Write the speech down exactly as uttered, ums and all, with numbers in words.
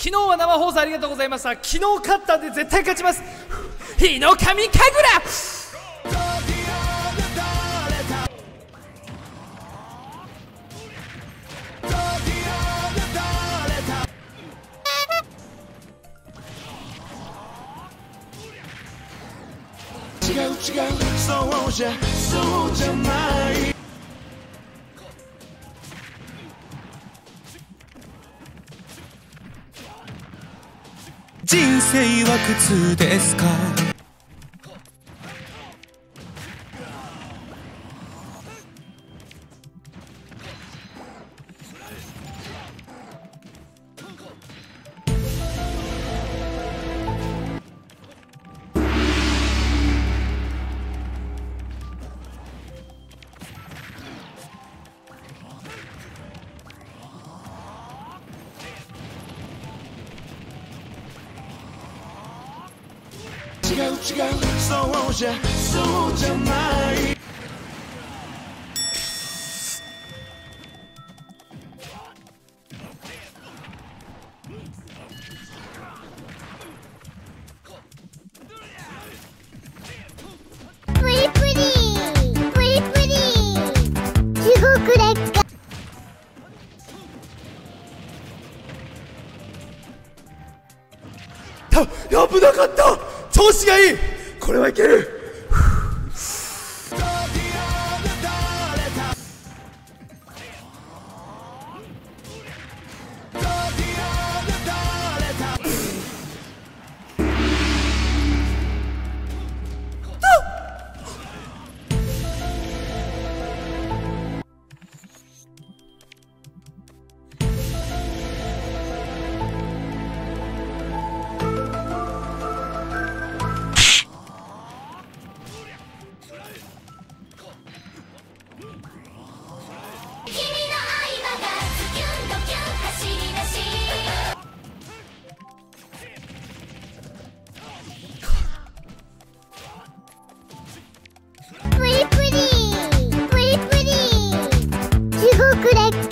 昨日は生放送ありがとうございました。昨日勝ったんで絶対勝ちます。日の神神楽。 違う違う、そうじゃそうじゃない。人生は苦痛ですか。違う違う、そうじゃそうじゃない。 プリプリプリプリ地獄劣化。 た危なかった。調子がいい。これはいける。 プリプリプリプリ地獄劣化。